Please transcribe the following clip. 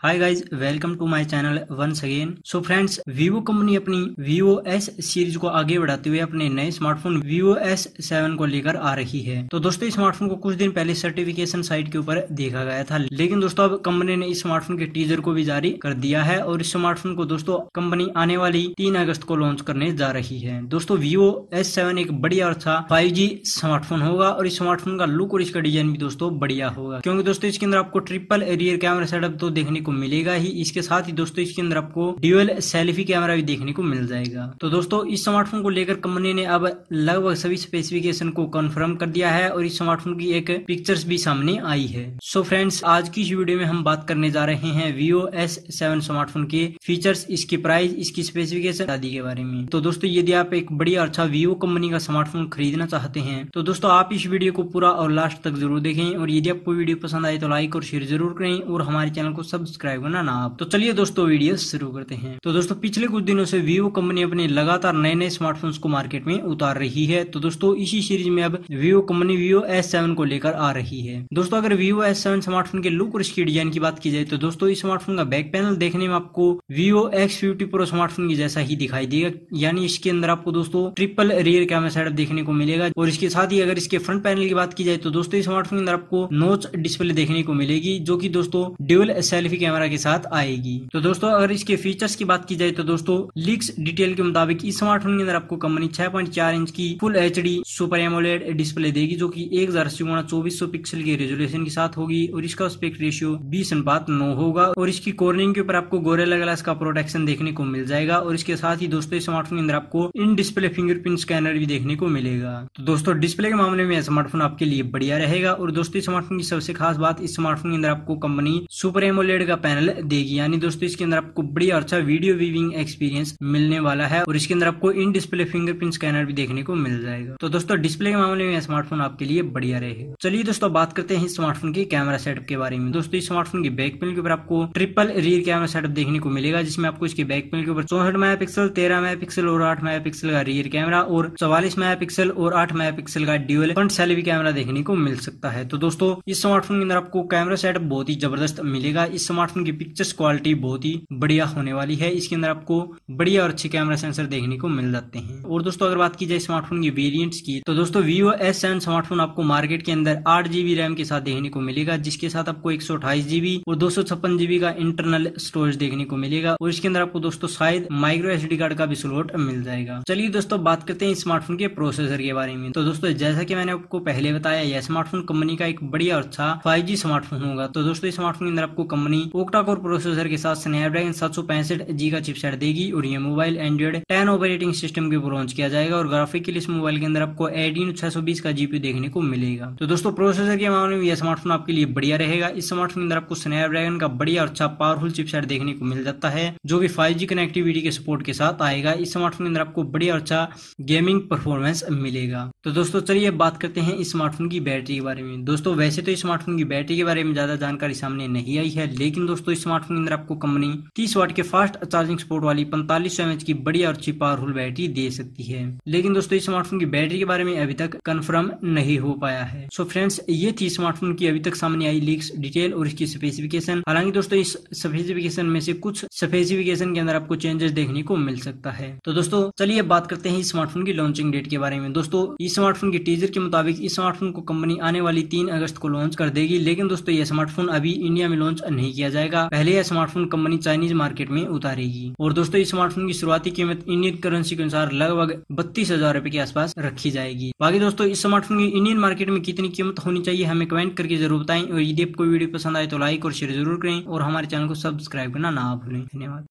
Hi guys, welcome to my channel once again. So friends, Vivo company अपनी Vivo S series को आगे बढ़ाते हुए अपने नए स्मार्टफोन वीवो S7 को लेकर आ रही है। तो दोस्तों, इस स्मार्टफोन को कुछ दिन पहले सर्टिफिकेशन साइट के ऊपर देखा गया था, लेकिन दोस्तों अब कंपनी ने इस स्मार्टफोन के टीजर को भी जारी कर दिया है और इस स्मार्टफोन को दोस्तों कंपनी आने वाली 3 अगस्त को लॉन्च करने जा रही है। दोस्तों, वीवो S7 एक बढ़िया और अच्छा 5G स्मार्टफोन होगा और इस स्मार्टफोन का लुक और इसका डिजाइन भी दोस्तों बढ़िया होगा, क्योंकि दोस्तों इसके अंदर आपको ट्रिपल रियर कैमरा सेटअप तो देखने को मिलेगा ही। इसके साथ ही दोस्तों इसके अंदर आपको ड्यूअल सेल्फी कैमरा भी देखने को मिल जाएगा। तो दोस्तों, इस स्मार्टफोन को लेकर कंपनी ने अब लगभग सभी स्पेसिफिकेशन को कंफर्म कर दिया है और इस स्मार्टफोन की एक पिक्चर्स भी सामने आई है। सो फ्रेंड्स, आज की इस वीडियो में हम बात करने जा रहे हैं वीवो S7 स्मार्टफोन के फीचर्स, इसकी प्राइस, इसकी स्पेसिफिकेशन आदि के बारे में। तो दोस्तों, यदि आप एक बढ़िया अच्छा वीवो कंपनी का स्मार्टफोन खरीदना चाहते हैं तो दोस्तों आप इस वीडियो को पूरा और लास्ट तक जरूर देखें और यदि आपको वीडियो पसंद आए तो लाइक और शेयर जरूर करें और हमारे चैनल को सब्सक्राइब करना ना आप। तो चलिए दोस्तों, वीडियो शुरू करते हैं। तो दोस्तों, पिछले कुछ दिनों से वीवो कंपनी अपने लगातार नए नए स्मार्टफोन्स को मार्केट में उतार रही है। तो दोस्तों, इसी सीरीज में अब वीवो कंपनी वीवो S7 को लेकर आ रही है। दोस्तों, अगर वीवो S7 स्मार्टफोन के लुक और इसकी डिजाइन की बात की जाए तो दोस्तों इस स्मार्टफोन का बैक पैनल देखने में आपको वीवो X50 प्रो स्मार्टफोन की जैसा ही दिखाई देगा, यानी इसके अंदर आपको दोस्तों ट्रिपल रियर कैमरा सेटअप देखने को मिलेगा और इसके साथ ही अगर इसके फ्रंट पैनल की बात की जाए तो दोस्तों इस स्मार्टफोन के अंदर आपको नॉच डिस्प्ले देखने को मिलेगी, जो कि दोस्तों ड्यूअल सेल्फी कैमरा के साथ आएगी। तो दोस्तों, अगर इसके फीचर्स की बात की जाए तो दोस्तों लीक्स डिटेल के मुताबिक इस स्मार्टफोन के अंदर आपको कंपनी 6.4 इंच की full HD super AMOLED display देगी, जो कि 1080x2400 पिक्सल के रेजोल्यूशन के साथ होगी और इसका एस्पेक्ट रेशियो 20:9 होगा और इसकी कॉर्निंग के ऊपर आपको गोरिल्ला ग्लास का प्रोटेक्शन देखने को मिल जाएगा और इसके साथ ही दोस्तों इस स्मार्टफोन के अंदर आपको इन डिस्प्ले फिंगरप्रिंट स्कैनर भी देखने को मिलेगा। तो दोस्तों, डिस्प्ले के मामले में यह स्मार्टफोन आपके लिए बढ़िया रहेगा और दोस्तों इस स्मार्टफोन की सबसे खास बात, इस स्मार्टफोन के अंदर आपको कंपनी सुपर एमोलेड का पैनल देगी, यानी दोस्तों इसके अंदर आपको बढ़िया अच्छा वीडियो व्यूइंग एक्सपीरियंस मिलने वाला है और इसके अंदर आपको इन डिस्प्ले फिंगरप्रिंट स्कैनर भी देखने को मिल जाएगा। तो दोस्तों, डिस्प्ले के मामले में यह स्मार्टफोन आपके लिए बढ़िया रहेगा। चलिए दोस्तों, बात करते हैं इस स्मार्टफोन के कैमरा सेटअप के बारे में। दोस्तों, इस स्मार्टफोन के बैक पैनल के ऊपर आपको ट्रिपल रियर कैमरा सेटअप देखने को मिलेगा, जिसमें आपको इसके बैक पैनल के ऊपर 64 मेगापिक्सल, 13 मेगापिक्सल और 8 मेगापिक्सल का रियर कैमरा और 44 मेगापिक्सल और 8 मेगापिक्सल का ड्यूअल फ्रंट सेल्फी कैमरा देखने को मिल सकता है। तो दोस्तों, इस स्मार्टफोन के अंदर आपको कैमरा सेटअप बहुत ही जबरदस्त मिलेगा। इस स्मार्टफोन की पिक्चर्स क्वालिटी बहुत ही बढ़िया होने वाली है। इसके अंदर आपको बढ़िया और अच्छे कैमरा सेंसर देखने को मिल जाते हैं। और दोस्तों, अगर बात की जाए स्मार्टफोन के वेरिएंट्स की तो दोस्तों वीवो S7 स्मार्टफोन आपको मार्केट के अंदर 8GB रैम के साथ देखने को मिलेगा, जिसके साथ आपको 128GB और 256GB का इंटरनल स्टोरेज देखने को मिलेगा और इसके अंदर आपको दोस्तों शायद माइक्रो SD कार्ड का भी स्लॉट मिल जाएगा। चलिए दोस्तों, बात करते हैं स्मार्टफोन के प्रोसेसर के बारे में। तो दोस्तों, जैसा कि मैंने आपको पहले बताया, यह स्मार्टफोन कंपनी का एक बढ़िया और अच्छा 5G स्मार्टफोन होगा। तो दोस्तों, इस स्मार्टफोन के अंदर आपको कंपनी ओक्टा कोर प्रोसेसर के साथ स्नैपड्रैगन 765G का चिपसेट देगी और यह मोबाइल एंड्रॉइड 10 ऑपरेटिंग सिस्टम के ऊपर लॉन्च किया जाएगा और ग्राफिक के लिए इस मोबाइल के अंदर आपको Adreno 620 का GPU देखने को मिलेगा। तो दोस्तों, प्रोसेसर के मामले में यह स्मार्टफोन आपके लिए बढ़िया रहेगा। इस स्मार्टफोन के अंदर आपको स्नैपड्रैगन का बढ़िया और अच्छा पावरफुल चिपसेट देखने को मिल जाता है, जो कि 5G कनेक्टिविटी के सपोर्ट के साथ आएगा। इस स्मार्टफोन के अंदर आपको बढ़िया और अच्छा गेमिंग परफॉर्मेंस मिलेगा। तो दोस्तों, चलिए बात करते हैं इस स्मार्टफोन की बैटरी के बारे में। दोस्तों, वैसे तो इस स्मार्टफोन की बैटरी के बारे में ज्यादा जानकारी सामने नहीं आई है, लेकिन दोस्तों इस स्मार्टफोन के अंदर आपको कंपनी 30 वाट के फास्ट चार्जिंग सपोर्ट वाली 4500 mAh की बढ़िया और अच्छी पावरफुल बैटरी दे सकती है, लेकिन दोस्तों इस स्मार्टफोन की बैटरी के बारे में अभी तक कंफर्म नहीं हो पाया है। सो फ्रेंड्स, ये थी स्मार्टफोन की अभी तक सामने आई लीक्स डिटेल और इसकी स्पेसिफिकेशन। हालांकि दोस्तों, इस स्पेसिफिकेशन में से कुछ स्पेसिफिकेशन के अंदर आपको चेंजेस देखने को मिल सकता है। तो दोस्तों, चलिए बात करते हैं इस स्मार्टफोन की लॉन्चिंग डेट के बारे में। दोस्तों, इस स्मार्टफोन के टीजर के मुताबिक इस स्मार्टफोन को कंपनी आने वाली 3 अगस्त को लॉन्च कर देगी, लेकिन दोस्तों यह स्मार्टफोन अभी इंडिया में लॉन्च नहीं किया जाएगा। पहले यह स्मार्टफोन कंपनी चाइनीज मार्केट में उतारेगी और दोस्तों इस स्मार्टफोन की शुरुआती कीमत इंडियन करेंसी के अनुसार लगभग 32,000 रुपए के आसपास रखी जाएगी। बाकी दोस्तों, इस स्मार्टफोन की इंडियन मार्केट में कितनी कीमत होनी चाहिए हमें कमेंट करके जरूर बताएं और यदि आपको वीडियो पसंद आए तो लाइक और शेयर जरूर करें और हमारे चैनल को सब्सक्राइब करना ना भूलें। धन्यवाद।